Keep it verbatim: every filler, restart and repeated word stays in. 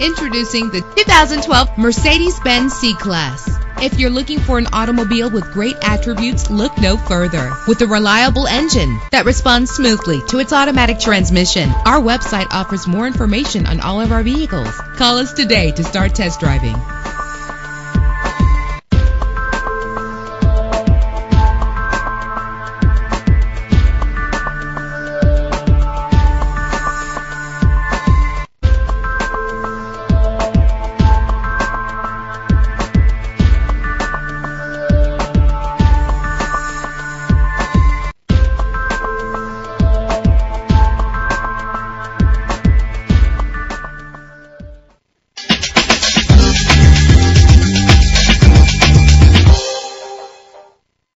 Introducing the two thousand twelve Mercedes-Benz C-Class. If you're looking for an automobile with great attributes, look no further. With a reliable engine that responds smoothly to its automatic transmission, our website offers more information on all of our vehicles. Call us today to start test driving.